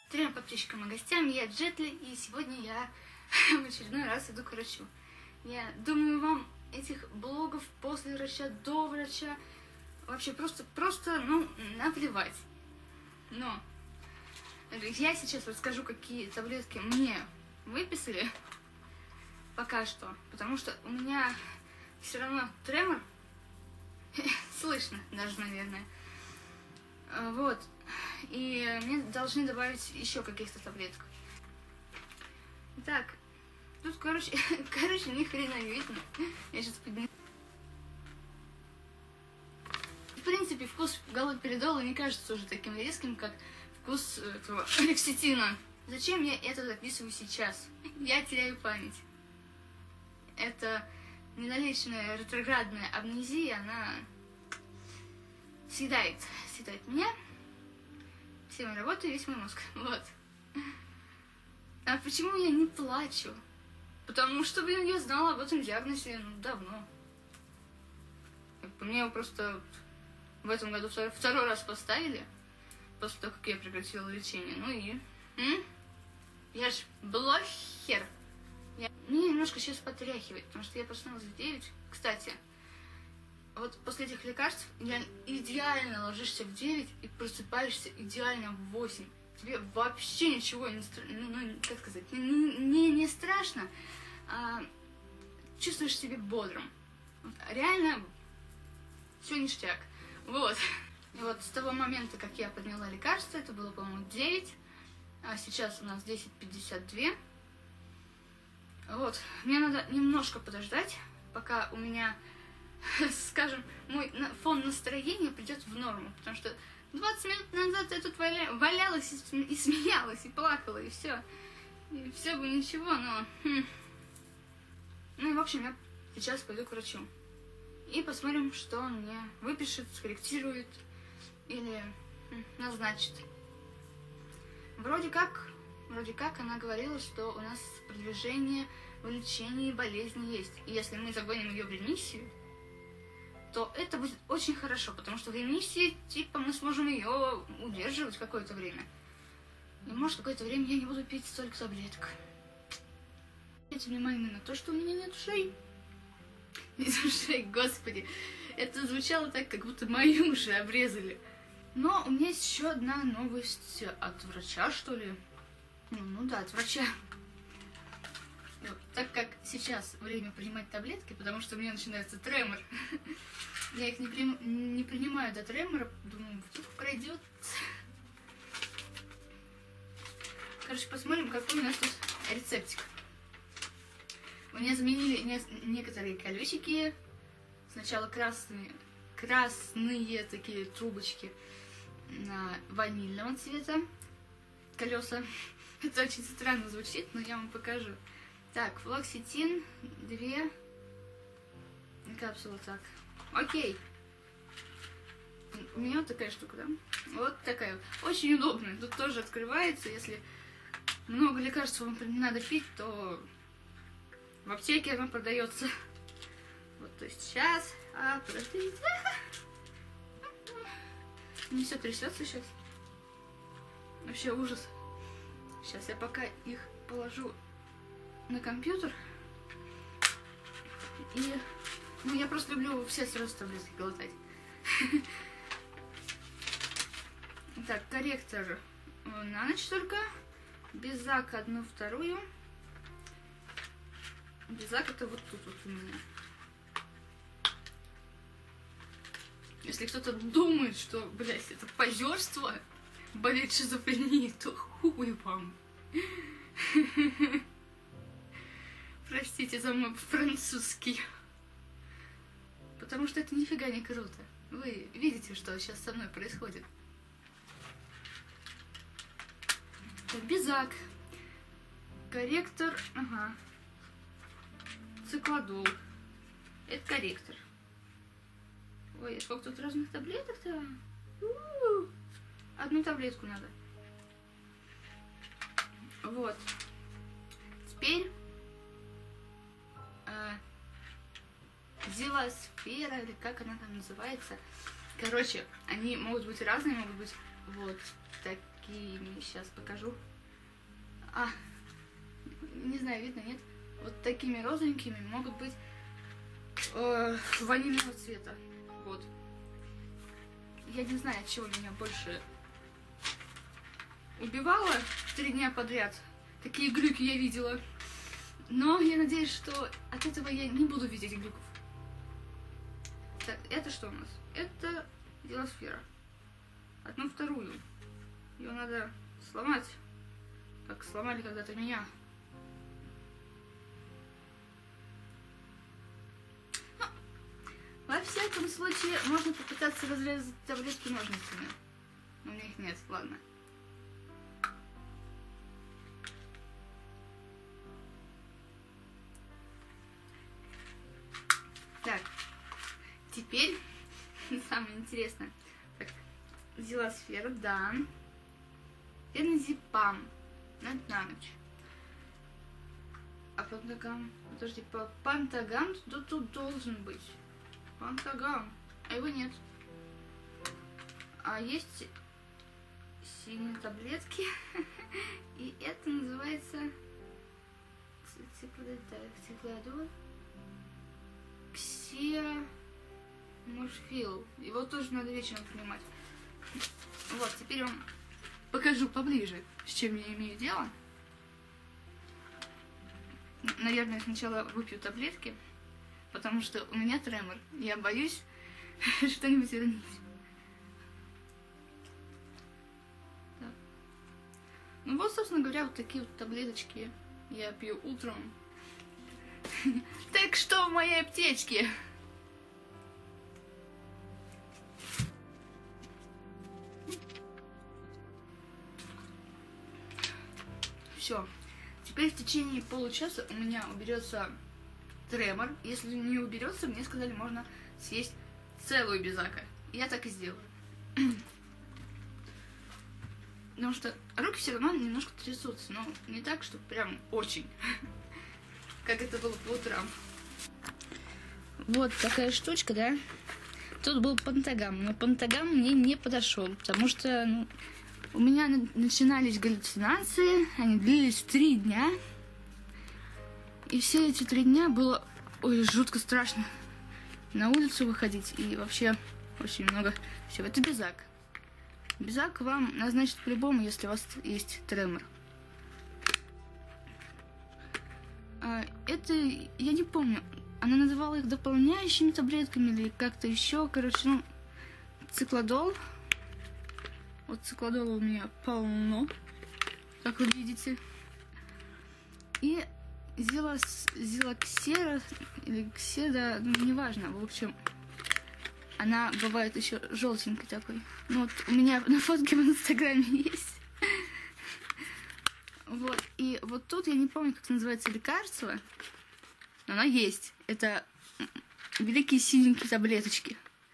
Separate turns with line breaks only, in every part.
Привет подписчикам и гостям, я Джетли, и сегодня я в очередной раз иду к врачу. Я думаю, вам этих блогов после врача, до врача, вообще просто, наплевать. Но я сейчас расскажу, какие таблетки мне выписали пока что, потому что у меня все равно тремор, слышно даже, наверное. Вот. И мне должны добавить еще каких-то таблеток. Так, тут, короче, ни хрена не видно. Я сейчас подниму. В принципе, вкус галоперидола не кажется уже таким резким, как вкус этого лекситина. Зачем я это записываю сейчас? Я теряю память. Это недолеченная ретроградная амнезия, она съедает меня. Все мои работы, весь мой мозг. Вот. А почему я не плачу? Потому что, блин, я знала об этом диагнозе давно. Мне его просто в этом году второй раз поставили, после того, как я прекратила лечение. Ну и... Я ж блогер. Меня немножко сейчас потряхивает, потому что я проснулась в 9. Кстати, вот после этих лекарств идеально ложишься в 9 и просыпаешься идеально в 8. Тебе вообще ничего не не страшно, а чувствуешь себя бодрым. Реально все ништяк. Вот. И вот с того момента, как я подняла лекарство, это было, по-моему, 9, а сейчас у нас 10:52. Вот. Мне надо немножко подождать, пока у меня, скажем, мой фон настроения придет в норму, потому что 20 минут назад я тут валялась и смеялась, и плакала, и все. И все бы ничего, но... Ну и, в общем, я сейчас пойду к врачу. И посмотрим, что он мне выпишет, скорректирует или назначит. Вроде как она говорила, что у нас продвижение в лечении болезни есть. И если мы загоним ее в ремиссию, то это будет очень хорошо, потому что в ремиссии, типа, мы сможем ее удерживать какое-то время. И может какое-то время я не буду пить столько таблеток. Обратите внимание на то, что у меня нет ушей. Нет ушей, господи. Это звучало так, как будто мою уши обрезали. Но у меня есть еще одна новость от врача, что ли. Ну да, от врача. Так как сейчас время принимать таблетки, потому что у меня начинается тремор. Я их не принимаю до тремора, думаю, вдруг пройдет. Короче, посмотрим, какой у нас тут рецептик. У меня заменили некоторые колесики. Сначала красные такие трубочки ванильного цвета. Колеса. Это очень странно звучит, но я вам покажу. Так, флоксетин, 2 капсулы, так. Окей. У меня вот такая штука, да? Вот такая. Очень удобная. Тут тоже открывается. Если много лекарств вам надо пить, то в аптеке оно продается. Вот, то есть сейчас. Подождите. Не все трясется сейчас. Вообще ужас. Сейчас я пока их положу на компьютер. И... Ну, я просто люблю все сразу таблетки глотать. Так, корректор на ночь только. Безак 1/2. Безак это вот тут вот у меня. Если кто-то думает, что, блядь, это позерство, болеть шизофренией, то хуй вам. Простите за мой французский. Потому что это нифига не круто. Вы видите, что сейчас со мной происходит. Так, Безак. Корректор. Ага. Циклодол. Это корректор. Ой, сколько тут разных таблеток-то? Одну таблетку надо. Вот. Теперь Зилосфера, или как она там называется. Короче, они могут быть разные, могут быть вот такими, сейчас покажу. Не знаю, видно, нет? Вот такими розовенькими могут быть ванильного цвета. Вот. Я не знаю, от чего меня больше убивало 3 дня подряд. Такие глюки я видела. Но я надеюсь, что от этого я не буду видеть глюков. Так, это что у нас? Это Зилосфера. Одну вторую. Ее надо сломать. Как сломали когда-то меня. Ну, во всяком случае, можно попытаться разрезать таблетки ножницами. Но у меня их нет, ладно. Так, теперь самое интересное. Так, Зилосфера, да. Энзипам. На ночь. А Пантагам... Подожди, Пантагам тут должен быть. Пантагам. А его нет. А есть синие таблетки. И это называется... Циклодол. Ксиаморфил. Его тоже надо вечером принимать. Вот, теперь вам покажу поближе, с чем я имею дело. Наверное, сначала выпью таблетки, потому что у меня тремор. Я боюсь что-нибудь уронить. Так. Ну вот, собственно говоря, вот такие вот таблеточки я пью утром. Так что в моей аптечке? Все. Теперь в течение получаса у меня уберется тремор. Если не уберется, мне сказали, можно съесть целую безака. Я так и сделаю. Потому что руки все равно немножко трясутся, но не так, что прям очень. Как это было по утрам. Вот такая штучка, да? Тут был Пантагам, но Пантагам мне не подошел, потому что у меня начинались галлюцинации, они длились 3 дня. И все эти 3 дня было, жутко страшно на улицу выходить. И вообще очень много всего. Это безак. Безак вам назначат по-любому, если у вас есть тремор. Это, я не помню, она называла их дополняющими таблетками или как-то еще. Короче, циклодол. Вот циклодола у меня полно, как вы видите. И зилоксера или кседа, неважно, в общем, она бывает еще желтенькой такой. Ну вот у меня на фотке в Инстаграме есть. Вот, и вот тут я не помню, как называется лекарство, но оно есть. Это великие синенькие таблеточки,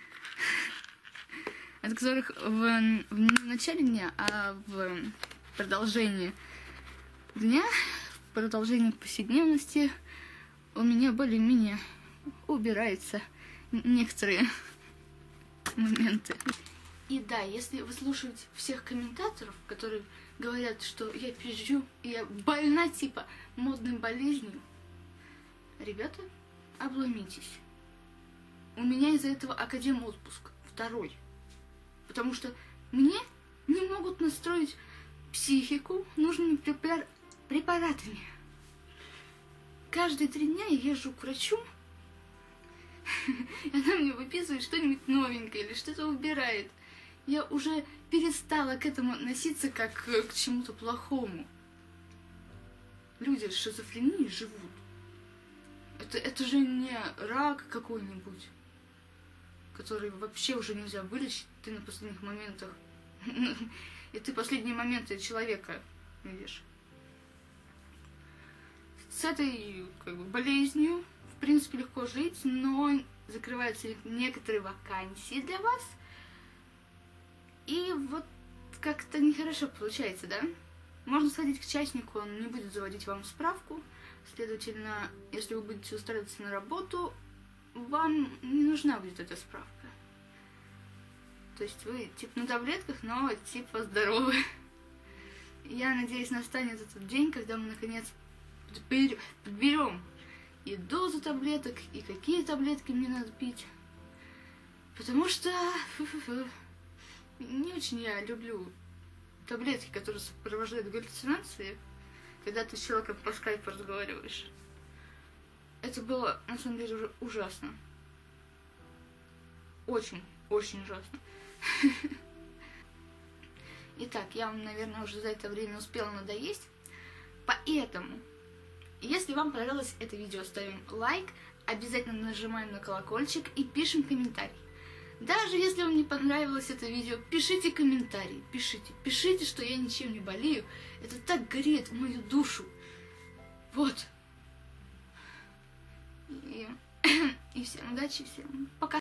от которых не в начале дня, а в продолжении дня, в продолжении повседневности у меня более-менее убираются некоторые моменты. И да, если вы слушаете всех комментаторов, которые говорят, что я пизжу, и я больна типа модной болезнью, ребята, обломитесь. У меня из-за этого академ-отпуск 2. Потому что мне не могут настроить психику нужными препаратами. Каждые 3 дня я езжу к врачу, и она мне выписывает что-нибудь новенькое или что-то убирает. Я уже перестала к этому относиться как к чему-то плохому. Люди с шизофренией живут. Это же не рак какой-нибудь, который вообще уже нельзя вылечить. Ты на последних моментах. И ты последние моменты человека видишь. С этой болезнью, в принципе, легко жить, но закрываются некоторые вакансии для вас. И вот как-то нехорошо получается, да? Можно сходить к частнику, он не будет заводить вам справку. Следовательно, если вы будете устраиваться на работу, вам не нужна будет эта справка. То есть вы типа на таблетках, но типа здоровы. Я надеюсь, настанет этот день, когда мы наконец подберем и дозу таблеток, и какие таблетки мне надо пить. Потому что не очень я люблю таблетки, которые сопровождают галлюцинации, когда ты с человеком по скайпу разговариваешь. Это было, на самом деле, уже ужасно. Очень, очень ужасно. Итак, я вам, наверное, уже за это время успела надоесть. Поэтому, если вам понравилось это видео, ставим лайк, обязательно нажимаем на колокольчик и пишем комментарий. Даже если вам не понравилось это видео, пишите комментарии, пишите, что я ничем не болею. Это так греет в мою душу. Вот. И всем удачи, всем пока.